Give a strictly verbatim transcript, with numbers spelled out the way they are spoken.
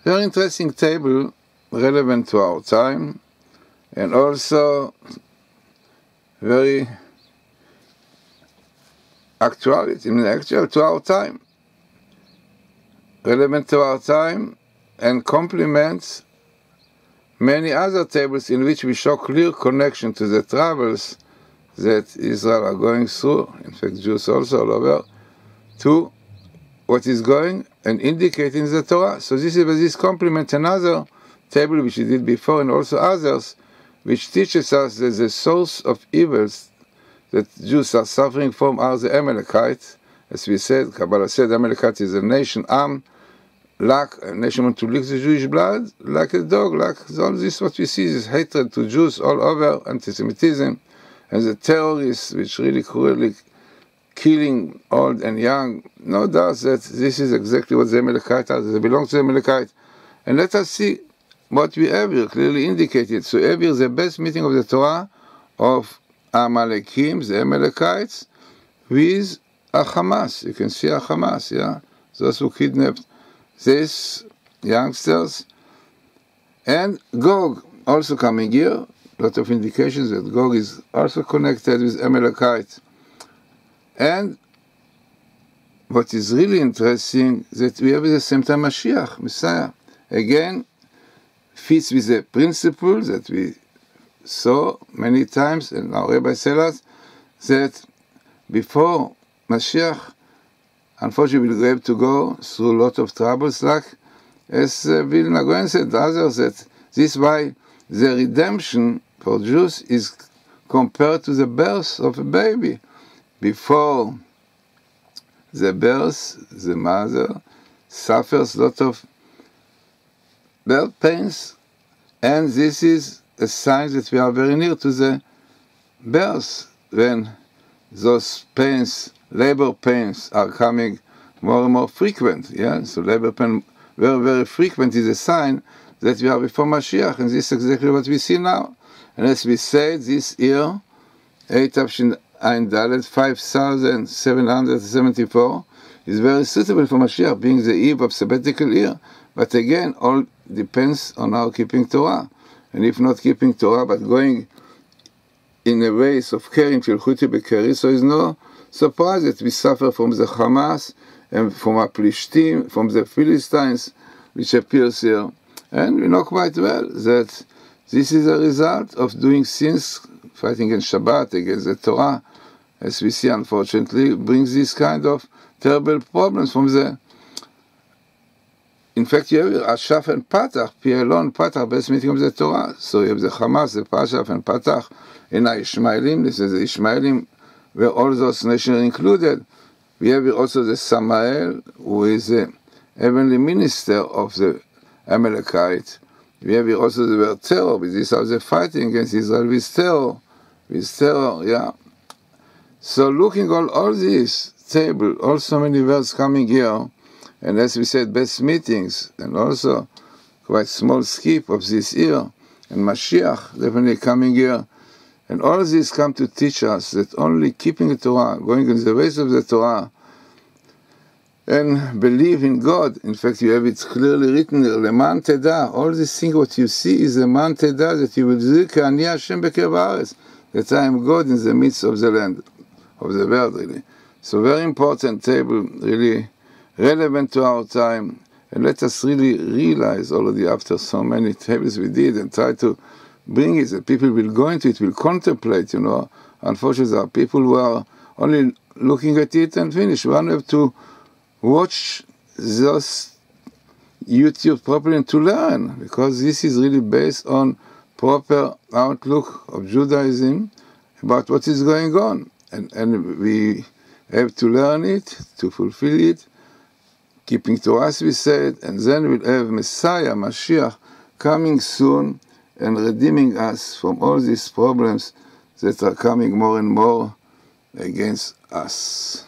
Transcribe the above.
very interesting table, relevant to our time, and also very actual, I mean actual to our time, relevant to our time, and complements many other tables in which we show clear connection to the troubles that Israel are going through, in fact Jews also all over, to what is going and indicating the Torah. So this is this complement another table which we did before, and also others, which teaches us that the source of evils that Jews are suffering from are the Amalekites. As we said, Kabbalah said Amalekite is a nation, Am, like a nation want to lick the Jewish blood, like a dog, like all this what we see, this hatred to Jews all over, anti-Semitism, and the terrorists which really cruelly killing old and young. No doubt that this is exactly what the Amalekites are, they belong to the Amalekites. And let us see what we have here clearly indicated. So here is the best meeting of the Torah of Amalekim, the Amalekites, with a Hamas. You can see a Hamas, yeah? Those who kidnapped these youngsters. And Gog also coming here. A lot of indications that Gog is also connected with Amalekites. And what is really interesting that we have at the same time Mashiach, Messiah. Again, fits with the principle that we saw many times, and our Rabbi tell us that before Mashiach, unfortunately, we'll have to go through a lot of troubles, like as uh, Vilna Gaon said, others, that this is why the redemption for Jews is compared to the birth of a baby. Before the birth, the mother suffers a lot of birth pains, and this is a sign that we are very near to the birth, when those pains, labor pains, are coming more and more frequent. Yeah, so labor pain very, very frequent is a sign that we are before Mashiach, and this is exactly what we see now. And as we said, this year, eight Tafshin Ein Dalet, five thousand seven hundred seventy-four, is very suitable for Mashiach, being the eve of sabbatical year. But again, all depends on our keeping Torah. And if not keeping Torah, but going in a ways of caring, Tilchuti Bekeri, so it's no surprise that we suffer from the Hamas and from Aplishtim, from the Philistines, which appears here. And we know quite well that this is a result of doing sins, fighting against Shabbat, against the Torah, as we see, unfortunately, brings this kind of terrible problems from the... In fact, you have Ashaf and Patach, Pielon, Patach, best meeting of the Torah. So you have the Hamas, the Ashaf and Patach, and the Ishmaelim. This is the Ishmaelim, where all those nations are included. We have also the Samael, who is the heavenly minister of the Amalekite. We have also the word terror, but this is the fighting against Israel with terror, with terror, yeah. So looking at all, all this table, all so many words coming here, and as we said, best meetings, and also quite small skip of this year, and Mashiach definitely coming here, and all this come to teach us that only keeping the Torah, going in the ways of the Torah, and believe in God. In fact, you have it clearly written there, Leman Teda, all these things what you see is Leman Teda, that you will zikr Ani Hashem b'krev haaretz, that I am God in the midst of the land, of the world, really. So very important table, really relevant to our time, and let us really realize already after so many tables we did, and try to bring it, that people will go into it, will contemplate, you know. Unfortunately, there are people who are only looking at it and finish. One have to watch those YouTube properly and to learn, because this is really based on proper outlook of Judaism about what is going on. And, and we have to learn it, to fulfill it, keeping Torah, as we said, and then we'll have Messiah, Mashiach, coming soon and redeeming us from all these problems that are coming more and more against us.